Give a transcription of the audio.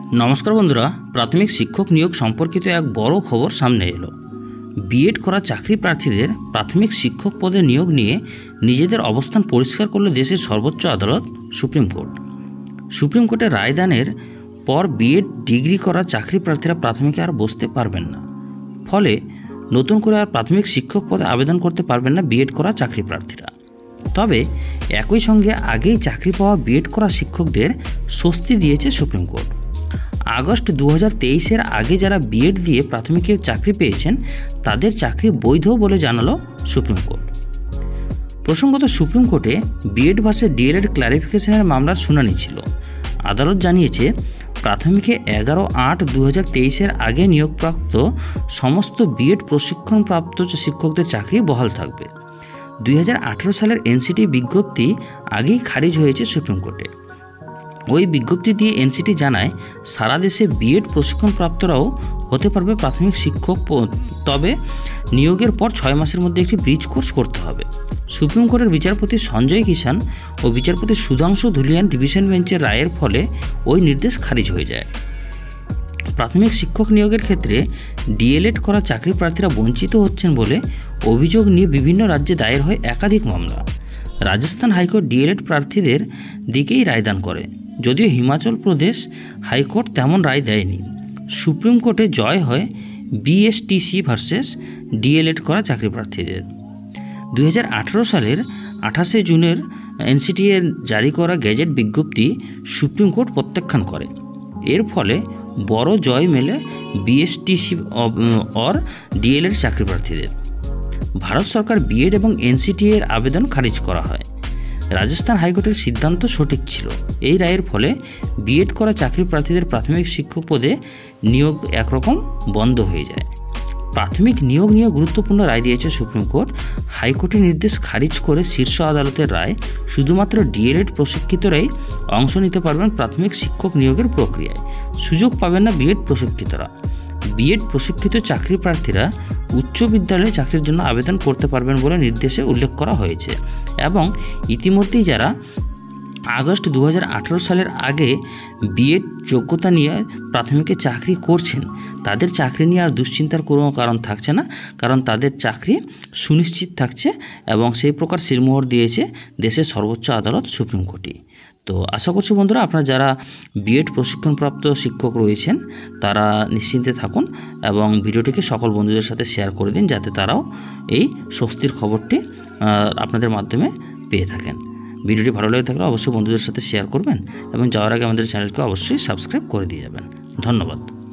नमस्कार बंधुरा प्राथमिक शिक्षक नियोग सम्पर्कित एक बड़ो खबर सामने एलो। बीएड करा चाकरी प्रार्थीदेर प्राथमिक शिक्षक पदे नियोग निये निजेदेर अवस्थान परिष्कार करल देशेर सर्वोच्च आदालत सुप्रीम कोर्ट। सुप्रीम कोर्टेर रायदानेर पर बीएड डिग्री करा चाकरी प्रार्थीरा प्राथमिके आर बसते पारबेन ना, फले नतून करे आर प्राथमिक शिक्षक पदे आवेदन करते पारबेन ना बीएड करा चाकरी प्रार्थीरा। तबे एकई संगे आगेई चाकरी पाওয়া बीएड करा शिक्षकदेर स्वस्ति दिएছে सुप्रीम कोर्ट। আগস্ট 2023 आगे যারা বিএড দিয়ে প্রাথমিকে চাকরি পেয়েছেন তাদের চাকরি বৈধ বলে জানালো সুপ্রিম কোর্ট। প্রসঙ্গত সুপ্রিম কোর্টে বিএড ভার্সেস ডিএলএড ক্লারিফিকেশনের মামলার শুনানি ছিল। আদালত জানিয়েছে প্রাথমিকে 11/8/2023 আগে নিয়োগপ্রাপ্ত সমস্ত বিএড প্রশিক্ষণপ্রাপ্ত শিক্ষকদের চাকরি বহাল থাকবে। 2018 সালের এনসিটি বিজ্ঞপ্তি আগেই খারিজ হয়েছে সুপ্রিম কোর্টে। ওই বিজ্ঞপ্তি দিয়ে এনসিটি জানায় সারা দেশে বিএড প্রশিক্ষণপ্রাপ্তরাও হতে পারবে প্রাথমিক শিক্ষক, তবে নিয়োগের পর 6 মাসের মধ্যে একটি ব্রিজ কোর্স করতে হবে। সুপ্রিম কোর্টের বিচারপতি সঞ্জয় কিষান ও বিচারপতি সুধাংশু ধুলিয়ান ডিভিশন বেঞ্চের রায়ের ফলে ওই নির্দেশ খারিজ হয়ে যায়। প্রাথমিক শিক্ষক নিয়োগের ক্ষেত্রে ডিএলএড করা চাকরি প্রার্থীরা বঞ্চিত হচ্ছেন বলে অভিযোগ নিয়ে বিভিন্ন রাজ্যে দায়ের হয় একাধিক মামলা। রাজস্থান হাইকোর্ট ডিএলএড প্রার্থীদের দিকেই রায়দান করে, যদিও হিমাচল প্রদেশ হাইকোর্ট তেমন রায় দেয়নি। সুপ্রিম কোর্টে জয় হয় বিএসটিসি ভার্সেস ডিএলএড করা চাকরি প্রার্থীদের। 2018 সালের 28 জুনের এনসিটিএর জারি করা গেজেট বিজ্ঞপ্তি সুপ্রিম কোর্ট প্রত্যাখ্যান করে। এর ফলে বড় জয় মেলে বিএসটিসি और ডিএলএড চাকরি প্রার্থীদের। ভারত সরকার বিএড এবং এনসিটি এর আবেদন খারিজ করা হয়। রাজস্থান হাইকোর্টের সিদ্ধান্ত সঠিক ছিল। এই রায়ের ফলে বিএড করা চাকরি প্রার্থীদের প্রাথমিক শিক্ষক পদে নিয়োগ একরকম বন্ধ হয়ে যায়। প্রাথমিক নিয়োগ নিয়ে গুরুত্বপূর্ণ রায় দিয়েছে সুপ্রিম কোর্ট। হাইকোর্টের নির্দেশ খারিজ করে শীর্ষ আদালতের রায় শুধুমাত্র ডিএলএড প্রশিক্ষিতরাই অংশ নিতে পারবেন প্রাথমিক শিক্ষক নিয়োগের প্রক্রিয়ায়, সুযোগ পাবেন না বিএড প্রশিক্ষিতরা। বিএড প্রশিক্ষিত চাকরি প্রার্থীরা উচ্চ বিদ্যালয়ে চাকরির জন্য আবেদন করতে পারবেন বলে নির্দেশে উল্লেখ করা হয়েছে এবং ইতিমধ্যেই যারা আগস্ট 2018 সালের আগে বিএড যোগ্যতা নিয়ে প্রাথমিকে চাকরি করছেন তাদের চাকরি নিয়ে আর দুশ্চিন্তার কোনো কারণ থাকছে না, কারণ তাদের চাকরি সুনিশ্চিত থাকছে এবং সেই প্রকার সিলমোহর দিয়েছে দেশের সর্বোচ্চ আদালত সুপ্রিম কোর্টই। তো আশা করছি বন্ধুরা আপনারা যারা বিএড প্রশিক্ষণপ্রাপ্ত শিক্ষক রয়েছেন তারা নিশ্চিন্তে থাকুন এবং ভিডিওটিকে সকল বন্ধুদের সাথে শেয়ার করে দিন যাতে তারাও এই স্বস্তির খবরটি আপনাদের মাধ্যমে পেয়ে থাকেন। ভিডিওটি ভালো লেগে থাকলে অবশ্যই বন্ধুদের সাথে শেয়ার করবেন এবং যাওয়ার আগে আমাদের চ্যানেলকে অবশ্যই সাবস্ক্রাইব করে দিয়ে যাবেন। ধন্যবাদ।